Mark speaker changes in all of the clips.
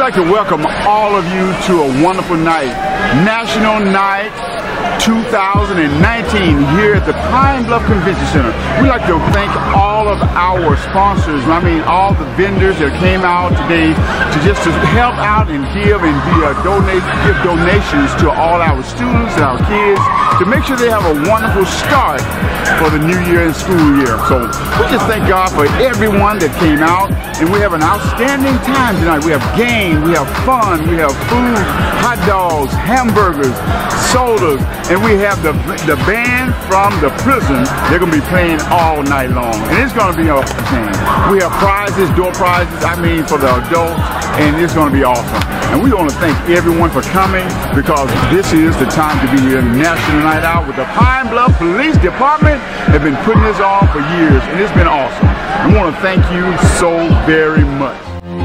Speaker 1: like to welcome all of you to a wonderful night, National Night 2019 here at the Pine Bluff Convention Center. We'd like to thank all of our sponsors, all the vendors that came out today to help out and give donations to all our students and our kids to make sure they have a wonderful start for the new year and school year. So we just thank God for everyone that came out, and we have an outstanding time tonight. We have game, we have fun, we have food, hot dogs, hamburgers, sodas, and we have the band from the prison. They're going to be playing all night long, and it's going to be a thing. We have prizes, door prizes, for the adults, and it's going to be awesome. And we want to thank everyone for coming, because this is the time to be here, National Night Out with the Pine Bluff Police Department. They've been putting this on for years, and it's been awesome. I want to thank you so very much.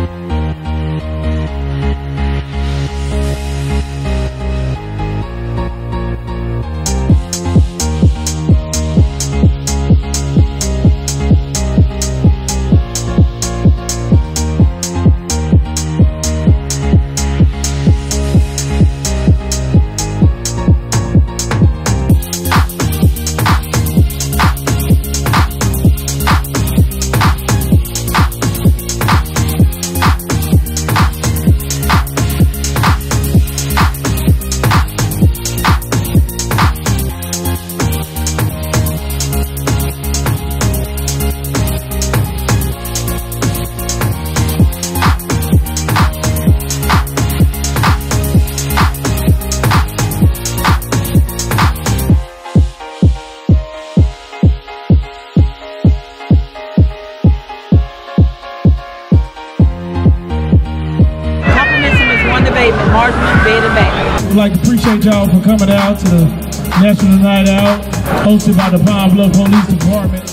Speaker 2: I'd like to appreciate y'all for coming out to the National Night Out, hosted by the Pine Bluff Police Department.